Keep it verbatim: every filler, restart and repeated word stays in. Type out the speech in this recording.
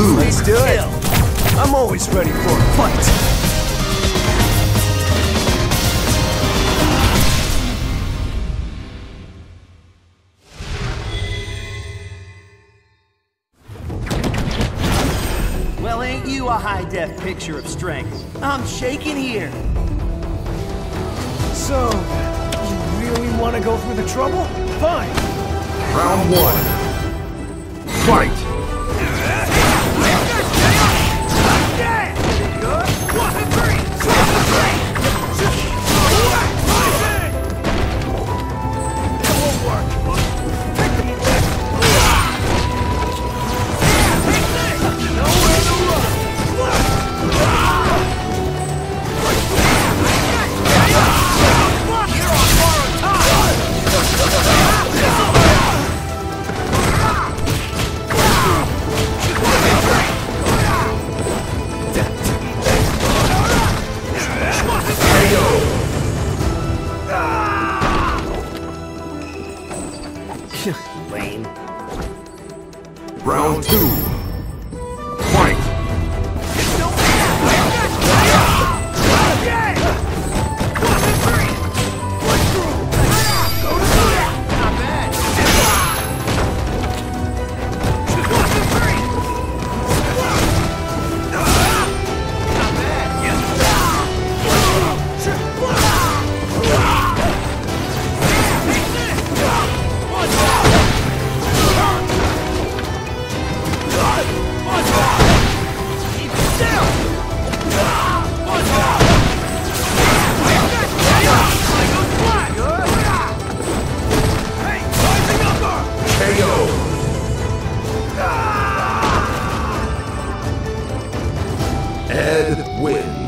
lose. Let's do it. I'm always ready for a fight. Well, ain't you a high-def picture of strength? I'm shaking here. So, you really want to go through the trouble? Fine. Round one. Fight! Lame. Round two. Fight! Ed wins.